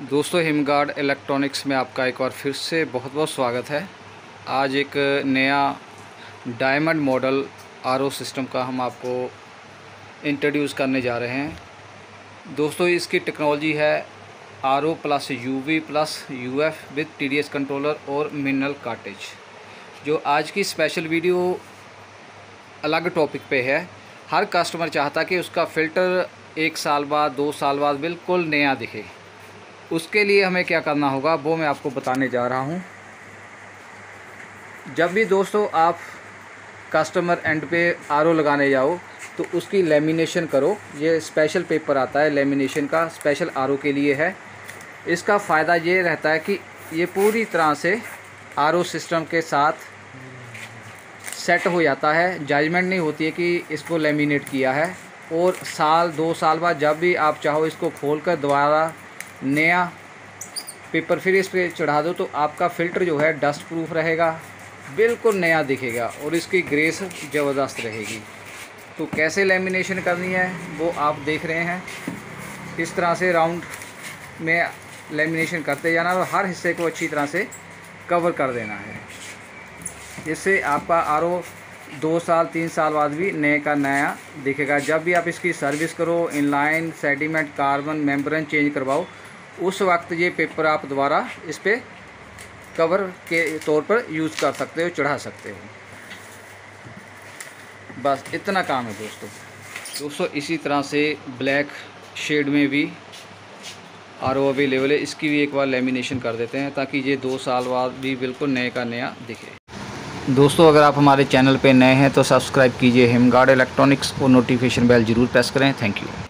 दोस्तों, हिमगार्ड इलेक्ट्रॉनिक्स में आपका एक बार फिर से बहुत बहुत स्वागत है। आज एक नया डायमंड मॉडल आरओ सिस्टम का हम आपको इंट्रोड्यूस करने जा रहे हैं। दोस्तों, इसकी टेक्नोलॉजी है RO plus UV plus UF with TDS controller और मिनरल कार्टेज। जो आज की स्पेशल वीडियो अलग टॉपिक पे है। हर कस्टमर चाहता कि उसका फ़िल्टर 1 साल बाद 2 साल बाद बिल्कुल नया दिखे। उसके लिए हमें क्या करना होगा वो मैं आपको बताने जा रहा हूँ। जब भी दोस्तों आप कस्टमर एंड पे आरओ लगाने जाओ तो उसकी लेमिनेशन करो। ये स्पेशल पेपर आता है लेमिनेशन का, स्पेशल आरओ के लिए है। इसका फ़ायदा ये रहता है कि ये पूरी तरह से आरओ सिस्टम के साथ सेट हो जाता है। जजमेंट नहीं होती है कि इसको लेमिनेट किया है, और साल 2 साल बाद जब भी आप चाहो इसको खोलकर दोबारा नया पेपर फिर इस पर चढ़ा दो तो आपका फ़िल्टर जो है डस्ट प्रूफ रहेगा, बिल्कुल नया दिखेगा और इसकी ग्रेस ज़बरदस्त रहेगी। तो कैसे लेमिनेशन करनी है वो आप देख रहे हैं। इस तरह से राउंड में लेमिनेशन करते जाना और हर हिस्से को अच्छी तरह से कवर कर देना है। इससे आपका आरओ 2 साल 3 साल बाद भी नए का नया दिखेगा। जब भी आप इसकी सर्विस करो, inline, sediment, carbon, membrane change करवाओ, उस वक्त ये पेपर आप दोबारा इस पर कवर के तौर पर यूज़ कर सकते हो, चढ़ा सकते हो। बस इतना काम है दोस्तों। इसी तरह से ब्लैक शेड में भी आरओ अवेलेबल है। इसकी भी एक बार लेमिनेशन कर देते हैं ताकि ये 2 साल बाद भी बिल्कुल नए का नया दिखे। दोस्तों, अगर आप हमारे चैनल पे नए हैं तो सब्सक्राइब कीजिए हिमगार्ड इलेक्ट्रॉनिक्स और नोटिफिकेशन बेल ज़रूर प्रेस करें। Thank you.